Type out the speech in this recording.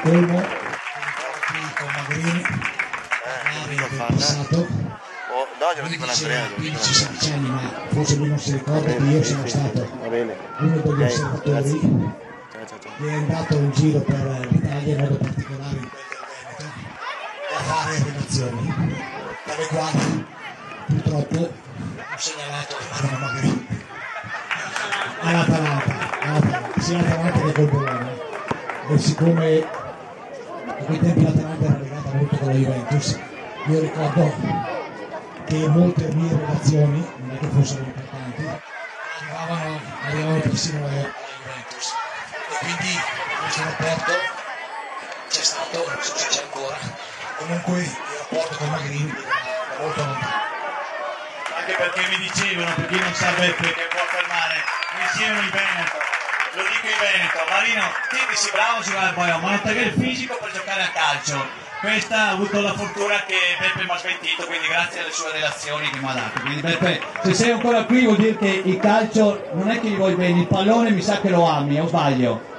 Olmo, qui con Magrini, del passato, lui diceva 15-16 anni, ma forse lui non si ricorda che io sono stato uno degli osservatori che è andato in giro per l'Italia, in modo particolare in quel del Veneto, a fare relazioni, per le quali purtroppo ho segnalato a Magrini all'Atalanta, sia l'Atalanta che col Bologna, e siccome a quei tempi l'Atalanta era legata molto con la Juventus, io ricordo che molte mie relazioni, non è che fossero importanti, arrivavano persino alla Juventus, e quindi questo rapporto c'è stato, non so se c'è ancora, comunque il rapporto con Magrini è molto lontano. Anche perché mi dicevano, per chi non sa Beppe che può fermare, mi dicevano in Veneto, lo dico in Veneto, Marino, te che sei bravo a giocare al Bayern, ma non ti avere il fisico per giocare a calcio. Questa ha avuto la fortuna che Beppe mi ha smentito, quindi grazie alle sue relazioni che mi ha dato. Quindi Beppe, se sei ancora qui vuol dire che il calcio non è che gli vuoi bene, il pallone mi sa che lo ami, o sbaglio?